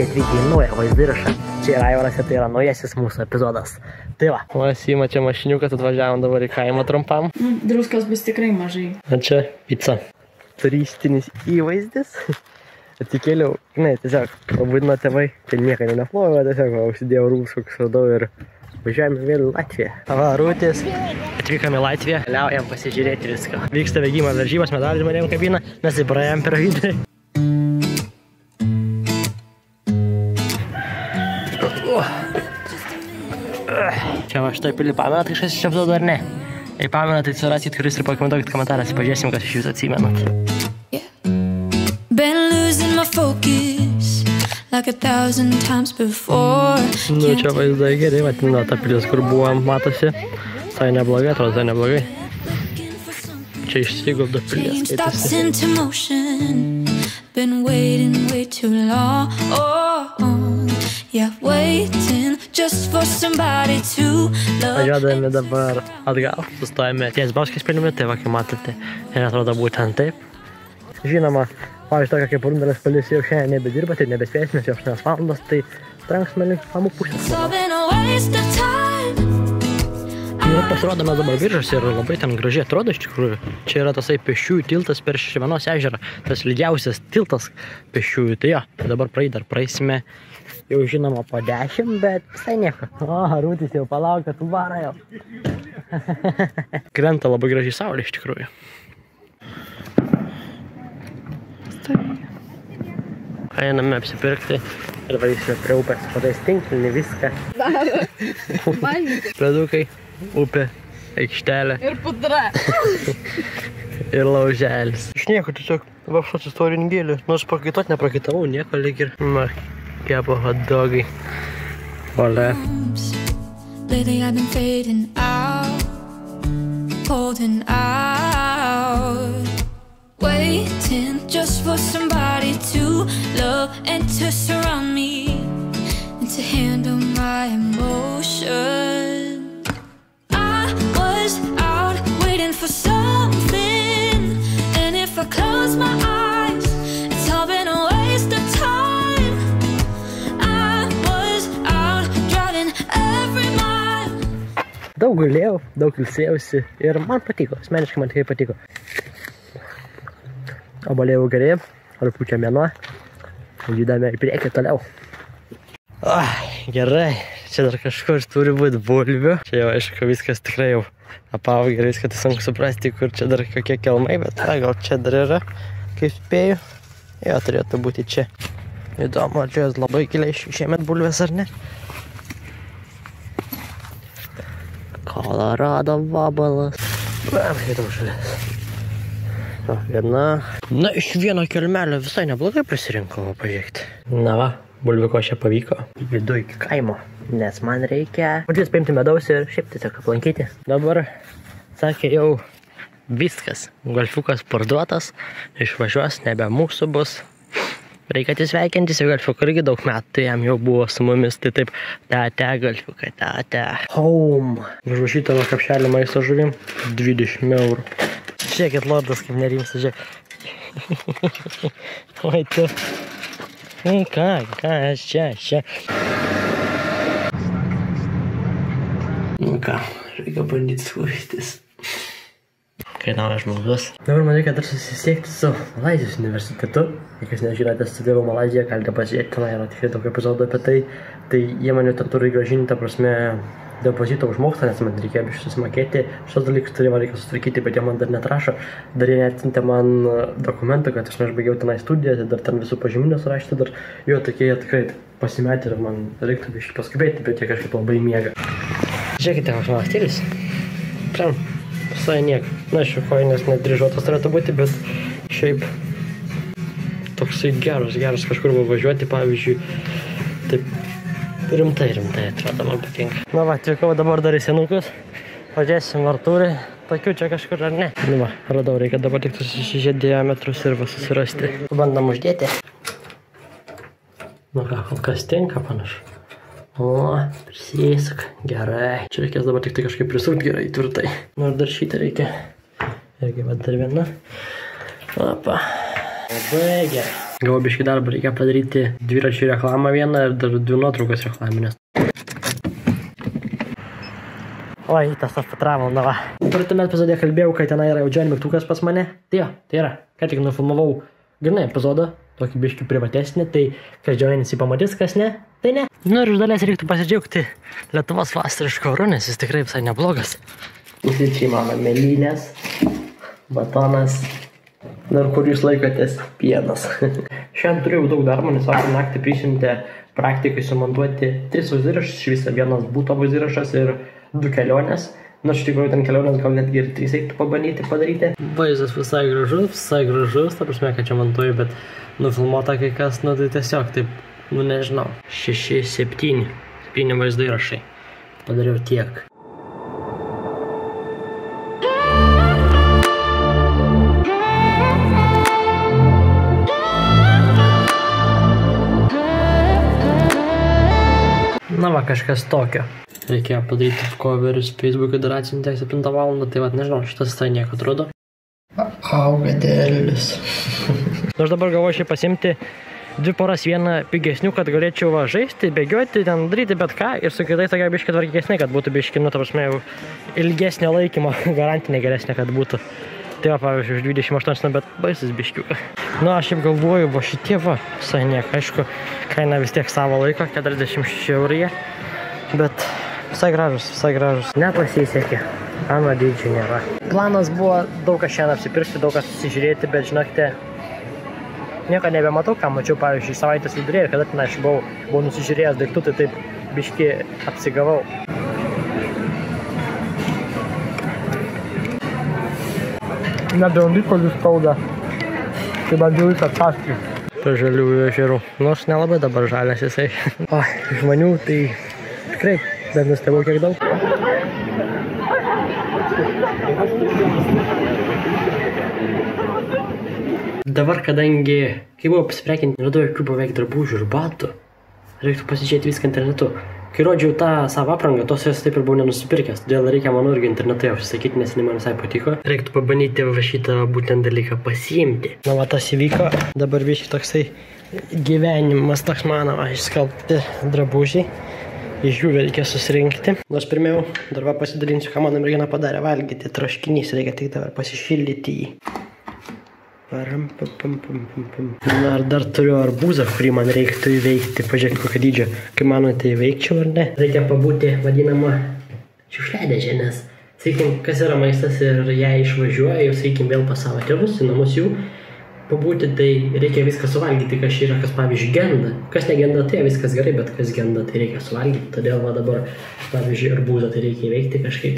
sveiki atvykę į naują vaizdo įrašą. Čia yra Aivaras ir tai yra naujasis mūsų epizodas. Tai va. Mes įma čia mašiniukas, atvažiavom dabar į kaimą trumpam. Druskos bus tikrai mažai. O čia pica. Turistinis įvaizdis. Atsikėliau, tiesiog pabudino tėvai. Tai niekada neplovė, tiesiog užsidėjau rūbus, kokius radau ir važiuojame vėl į Latviją. Va, Rūtis. Atvykome į Latviją. Keliaujam pasižiūrėti viską. Vyksta bėgimo varžybos, medalių žmonėm kabina. Mes įpraėjom per vidurį. Čia va šitoj pilį pamena, tai kažkas iš apdaudo ar ne? Jei pamena, tai surasit, kuris ir pakomentuokit komentaras, pažiūrėsim, kas iš jūsų atsimenat. Nu, čia vaizdai geri, matino ta pilis, kur buvom, matosi. Tai neblogai, atrodo, tai neblogai. Čia išsiguldo pilies, skaitasi. Važiuodami dabar atgal, sustojame ties Bauskės pilimi, tai va, kaip matote, ir atrodo būtent taip. Žinoma, pavyzdžiui, tokia kaip Rundaras pilis jau šiandien nebedirba, tai nebespėsime, jau 8 valandos, tai trenksime link Pamų pusės. Ir pasirodo, mes dabar Biržuose ir labai ten gražiai atrodo iš tikrųjų. Čia yra tasai pėsčiųjų tiltas per Širvėnos ežerą, tas lygiausias tiltas pėsčiųjų. Tai jo, tai dabar dar praeisime jau žinoma po 10, bet visai nieko. O, Rūtis jau palaukia, tu vara jau. Krenta labai gražiai saulė iš tikrųjų. Einame apsipirkti ir varysime prie upės, patais tinklinį viską. Pledukai, upė, aikštelė. Ir pudra. Ir lauželis. Iš nieko tiesiog vapšos istorinėlį. Nors prakaitot neprakaitavau, nieko lyg ir. Na, kepo hot dogai. Ole. Lately I've been fading out, holding out, waiting just for somebody to love and to surround me and to handle my emotions. I was out waiting for something, and if I close my eyes, it's all been a waste of time. I was out driving every mile. Daug gulėjau, daug ilsėjausi ir man patiko, asmeniškai man tikrai patiko. Obalėjau gerai, rugpjūčio mėnuo, judame į priekį toliau. Gerai, čia dar kažkur turi būti bulvių. Čia jau aišku viskas tikrai jau apaugė ir viską tai sunku suprasti, kur čia dar kokie kelmai, bet gal čia dar yra, kaip spėju. Jo, turėtų būti čia. Įdomu, ar čia labai giliai šiemet bulvės ar ne? Kolorado vabalas. Įdomu šalės. Viena. Na, iš vieno kelmelio visai neblogai prisirinkau pažiūrėkti. Na va, bulvių košė pavyko. Judu iki kaimo, nes man reikia patys paimti medaus ir šiaip tiesiog aplankyti. Dabar, sakė, jau viskas. Golfiukas parduotas, išvažiuos, nebe mūsų bus. Reikia atsisveikintis ir golfiuką irgi daug metų, tai jam jau buvo su mumis, tai taip, tate, golfiukai, tate. Home. Užrašyta va kapšelį maisto žuvim, 20 eurų. Žiūrėkit, lordas kaip nerimsta, žiūrėk. Oi tu. Ką, čia. Nu ką, reikia bandyti skūstis. Kai naujas žmogus. Dabar man reikia dar susisiekti su Malaizijos universitetu. Jei kas nežinote, studijavau Malaiziją, galite pasižiūrėti, ten yra tikrai daug epizodų apie tai. Tai jie mane ten turi grąžinti, ta prasme, depozitą už mokslą, nes man reikėjo susimokėti. Šios dalykus reikia sutvarkyti, bet jie man dar netrašo. Dar jie neatsintė man dokumentą, kad aš baigiau tenai studiją, tai dar ten visų pažyminę surašyti, dar jo tokie jie tikrai pasimetė ir man reiktų biškį paskubėti, bet jie kažkaip labai miega. Žiūrėkite, koks mano stilius. Prям, visai nieko. Na, šių koinės nedryžuotas turėtų būti, bet šiaip toksai geras kažkur važiuoti, pavyzdžiui, taip. Rimtai atrodo, man patinka. Na va, atvykau dabar dar į senukus. Pažiūrėsim, ar turi tokių čia kažkur ar ne. Nu va, radau, reikia dabar tik susižiūrėti diametrus ir va susirasti. Bandam uždėti. Nu ką, kol kas tinka panašu. O, prisisuk, gerai. Čia reikės dabar tik tai kažkaip prisukti gerai, tvirtai. Nu ir dar šitą reikia. Irgi va dar viena. Opa. Labai gerai. Gavau biškį darbą, reikia padaryti dviračių reklamą vieną ir dar 2 nuotraukas reklaminės. Oi, tas patravom, na va. Praeitame epizode kalbėjau, kad tenai yra jau Johnny mygtukas pas mane. Tai yra, ką tik nufilmavau grinai epizodą, tokį biškį privatesnį, tai kas Johnny jį pamatys, kas ne, tai ne. Nu ir iš dalies reiktų pasidžiaugti Lietuvos vasariško oru, nes jis tikrai visai neblogas. Čia mano mėlynės, batonas, ir kur jūs laikotės pienas. Šiandien turėjau daug darbo, nes vakar naktį prisiuntė praktikai sumontuoti 3 vaizdyrašus, iš viso 1 būto vaizdyrašas ir 2 kelionės. Nors iš tikrųjų ten kelionės gal netgi ir 3 reiktų pabandyti padaryti. Vaizdas visai gražus, ta prasme, kad čia montuoju, bet nufilmuota kai kas, nu tai tiesiog taip, nu nežinau. 7 vaizdyrašai. Padariau tiek. Na va, kažkas tokio. Reikėjo padaryti coverius Facebook'ui dar atsiuntė 7 valandą, tai va, nežinau, šitas tai nieko atrodo. Augadėlis. Aš dabar galvoju šiai pasimti 2 poras, vieną pigesnių, kad galėčiau va žaisti, bėgioti, ten daryti bet ką ir su kitais tokia biškį tvarkesnė, kad būtų biškį, nu, ta prasme, jau ilgesnio laikymo, garantinė geresnė, kad būtų. Tai va, pavyzdžiui, už 28, bet baisus biškiuką. Nu, aš šiaip galvoju, va šitie va, visai niek, aišku, kaina vis tiek savo laiko, 46 eurų, bet visai gražus. Nepasisekė, mano dydžių nėra. Planas buvo daug ką šiandien apsipirkti, daug ką susižiūrėti, bet žinokite, nieko nebematau, ką mačiau, pavyzdžiui, savaitės vidurėje, kada ten aš buvau nusižiūrėjęs daiktų, tai taip biškį apsigavau. Nebeundyko jų skauda, tai bandžiau jis atkasti. Tai žaliųjų ežerų, nors nelabai dabar žalias jisai. O, žmonių tai tikrai, bet nustebau kiek daug. Dabar, kadangi, kai buvau pasiprekinti, neradau jokių beveik drabužių ir batų, reiktų pasižiūrėti viską internetu. Kai rodžiau tą savo aprangą, tos jos taip ir buvau nenusipirkęs, todėl reikia man irgi internetai užsisakyti, nes man visai patiko. Reiktų pabandyti va šitą būtent dalyką pasiimti. Na va, tas įvyko, dabar biškai toksai gyvenimas toks mano, išskalbti drabužiai, iš jų reikia susirinkti. Nors pirmiau dar va pasidalinsiu, ką mano mergina padarė valgyti, troškinys, reikia tik dabar pasišildyti jį. Na, ar dar turiu arbūzą, kurį man reiktų įveikti, pažiūrėk kokio dydžio. Kaip manote, įveikčiau ar ne? Reikia pabūti vadinamą šiukšliadėžę, nes, sakykim, kas yra maistas ir ją išvažiuoja, jau, sakykim, vėl pas savo tėvus, į namus jų pabūti, tai reikia viską suvalgyti, kas yra, kas, pavyzdžiui, genda. Kas negenda, tai viskas gerai, bet kas genda, tai reikia suvalgyti. Todėl va dabar, pavyzdžiui, arbūzą tai reikia įveikti kažkaip.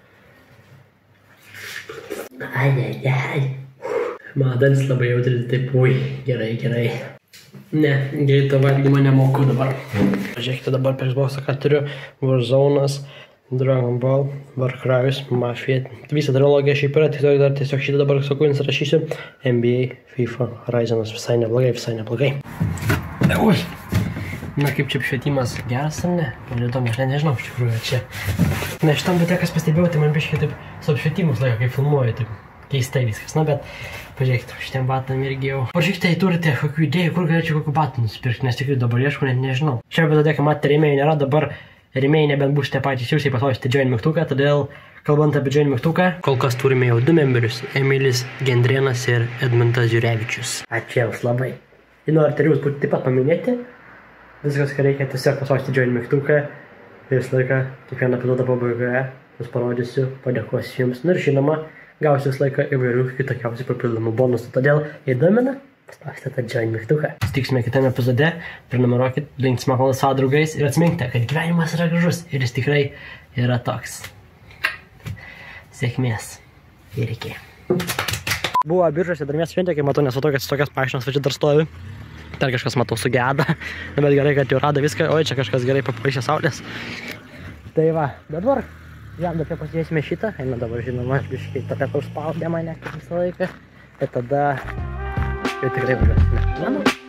Ai. Mano dantis labai jautri, taip, ui, gerai. Ne, greito valgymo nemoku dabar. Pažiūrėkite dabar per Xbox'ą, ką turiu. Warzone'as, Dragon Ball, Warcry'us, Mafia. Visą trilogiją šiaip yra, tiesiog šitą dabar sakūnės rašysiu. NBA, FIFA, Horizon'as visai neblogai. Ui! Na, kaip čia apšvietimas geras ar ne? Įdomu, aš nežinau iš tikrųjų čia. Na, šitam bute, kas pastebėjau, tai man biškai taip su apšvietimus laiko, kai filmuoju, taip keistai viskas. Na, bet pažiūrėkite, šitiem batam irgi jau. Pažiūrėkite, turite kokių idėjų, kur galėčiau kokių batų nusipirkti, nes tikrai dabar ieškau, net nežinau. Šiandien bet tada, kai matėte, rėmėjų nėra, dabar rėmėjai nebent būsite patys jūs, paspausite Join mygtuką, todėl, kalbant apie Join mygtuką, kol kas turime jau 2 memberius - Emilis Gendrėnas ir Edmundas Jurevičius. Ačiū jums labai. Jei norite jūs būti taip pat paminėti, viskas, ką reikia, tiesiog paspausite Join mygtuką, visą laiką, kiekvieną epizodą pabaigoje, jūs parodysiu, padėkosiu jums. Ir žinoma, gausiu visą laiką įvairių kitokiausių papildomų bonusų. Todėl, jei domina, paspausite tą Join mygtuką. Sutiksime kitame epizode, prenumeruokit, linktis smagu savo draugais ir atsiminkite, kad gyvenimas yra gražus ir jis tikrai yra toks. Sėkmės ir iki. Buvo biržose dar mes šventė, kai matau, nesu tokias paaiškinos, va čia dar stovi. Dar kažkas matau sugeda, bet gerai, kad jau rado viską, oi čia kažkas gerai papaišė saulės. Tai va, dabar. Jam dar pasižiūrėsime šitą, eina dabar žinoma, biškai tokia užspaudė mane visą laiką, bet tada jau tikrai važiuosime.